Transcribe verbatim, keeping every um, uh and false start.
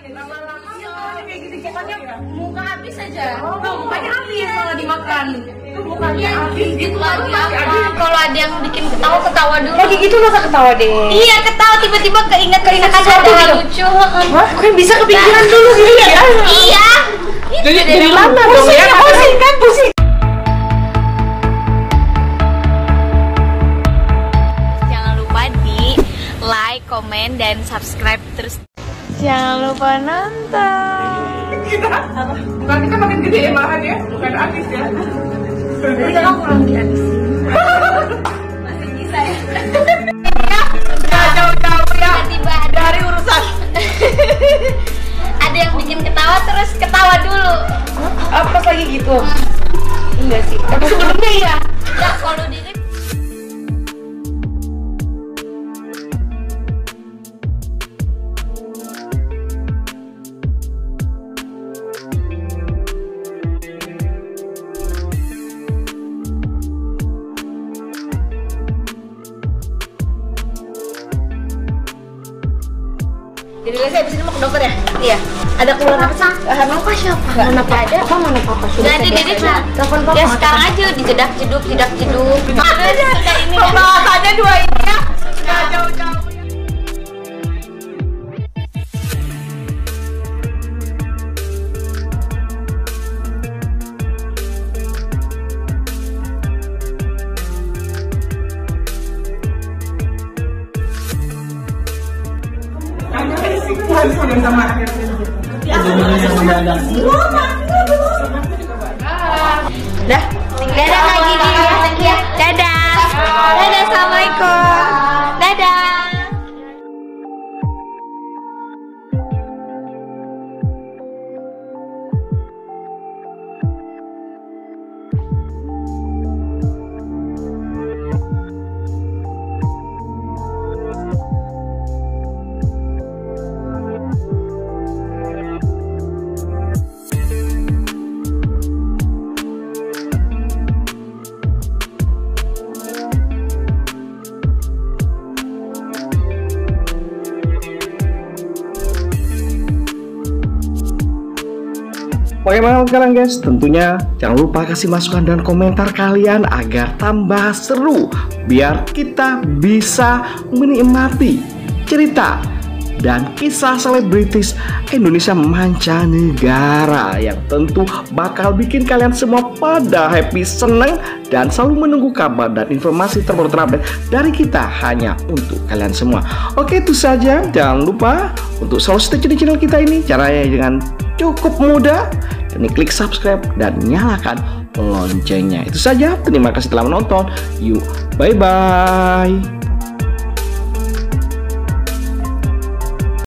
Lama-lama kayak gini pokoknya muka habis aja. Oh, mukanya habis malah dimakan. Itu mukanya habis Gitu gitu lagi lagi. apa? Kalau ada yang bikin ketawa ketawa dulu. Lagi gitu nggak usah ketawa deh. Iya ketawa tiba-tiba keinget keinget Sesuatu ada hal gitu. lucu. Wah, kok bisa kepikiran dulu gitu ya? Iya. Jadi Itu jadi dari lama dong Pusing ya. ya, pusing kan, pusing. Jangan lupa di like, komen, dan subscribe terus. Jangan lupa nonton. Kita bukan kita makin gede ya malahan ya, bukan habis ya. Jadi kakak kurang dihabisin. Masih bisa ya. Nggak jauh-jauh ya Tiba-tiba ada, dari urusan. ada yang bikin ketawa terus ketawa dulu. Apa pas lagi gitu? Enggak sih. Tapi sebelumnya iya. Ya kalau di Jadi Lesa abis ini mau ke dokter ya? iya. Ada keluhan apa sih? Mau pas siapa? Mana papa ada? Apa mana papa? Gak ada Dede mah. Telepon papa. Ya sekarang aja dijedak jeduk jedak jeduk. Terus kayak ini kan. Pembahasannya dua ini ya. Nggak jauh-jauh ya. Harus udah sama akhirnya. Dah. Dadah lagi nih ya. Dadah. Dadah assalamualaikum. Dadah. Bagaimana sekarang guys? Tentunya jangan lupa kasih masukan dan komentar kalian agar tambah seru, biar kita bisa menikmati cerita dan kisah selebritis Indonesia mancanegara yang tentu bakal bikin kalian semua pada happy, seneng, dan selalu menunggu kabar dan informasi terbaru terupdate dari kita hanya untuk kalian semua. Oke, itu saja. Jangan lupa untuk selalu stay di channel kita ini. Caranya dengan cukup mudah. Ini klik subscribe dan nyalakan loncengnya. Itu saja. Terima kasih telah menonton. Yuk, bye bye.